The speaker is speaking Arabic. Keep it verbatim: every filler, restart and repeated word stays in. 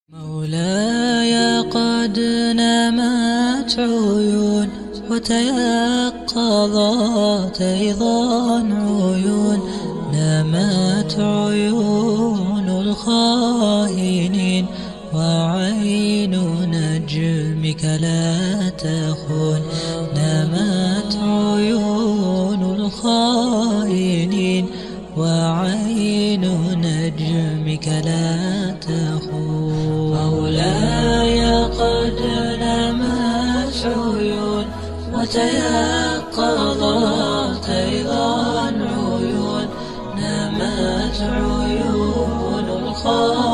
مولاي قد نمت عيون وتيقظت أيضا عيون، نمت عيون الخائنين وعين نجمك لا تخون، نمت عيون الخائنين وعين نجمك لا تخون. مولاي قد نمت عيون وتيقظت أيضا عيون، نمت عيون الخائنين